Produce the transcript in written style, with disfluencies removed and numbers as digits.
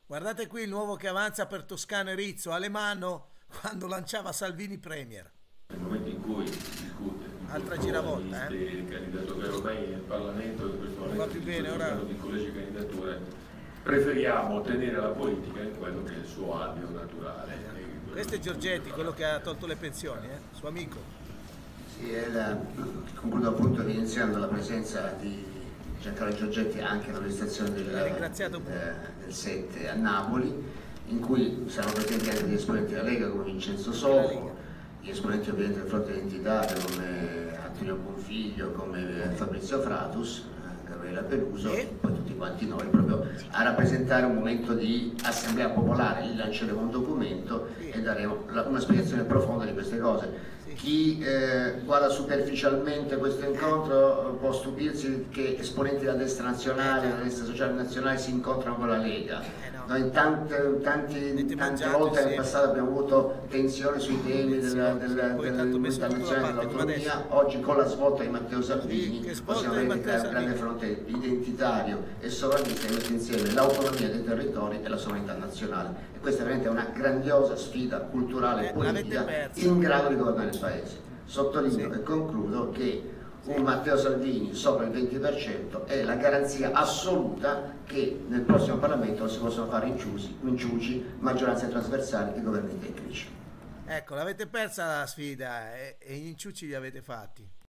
Guardate qui il nuovo che avanza per Toscano e Rizzo, Alemanno quando lanciava Salvini Premier. Nel momento in cui si discute di Altra poltrone, giravolta, liste, candidature europee nel Parlamento, in questo va momento più si bene, sta ora parlando di collegi candidature, preferiamo tenere la politica in quello che è il suo ambito naturale. questo è Giorgetti, quello che ha tolto le pensioni, suo amico. Sì, concludo appunto evidenziando la presenza di Giancarlo Giorgetti anche alla presentazione del 7 a Napoli, in cui saranno presenti anche gli esponenti della Lega come Vincenzo Socco, gli esponenti ovviamente del Fronte Identitario come Antonio Bonfiglio, come Fabrizio Fratus, Gabriela Peluso e poi tutti quanti noi, proprio a rappresentare un momento di assemblea popolare. Lì lanceremo un documento e daremo una spiegazione profonda di queste cose. Chi guarda superficialmente questo incontro può stupirsi che esponenti della destra nazionale, della destra sociale nazionale si incontrano con la Lega. Noi tante volte nel passato abbiamo avuto tensioni sui temi dell'unità nazionale, dell'autonomia. Oggi con la svolta di Matteo Salvini possiamo vedere che il grande fronte identitario e sovranista che mette insieme l'autonomia dei territori e la sovranità nazionale. E questa è veramente una grandiosa sfida culturale e politica in grado di governare il Paese. Sottolineo e concludo che un Matteo Salvini sopra il 20% è la garanzia assoluta che nel prossimo Parlamento non si possono fare inciuci, maggioranze trasversali e governi tecnici. Ecco, l'avete persa la sfida e gli inciuci li avete fatti.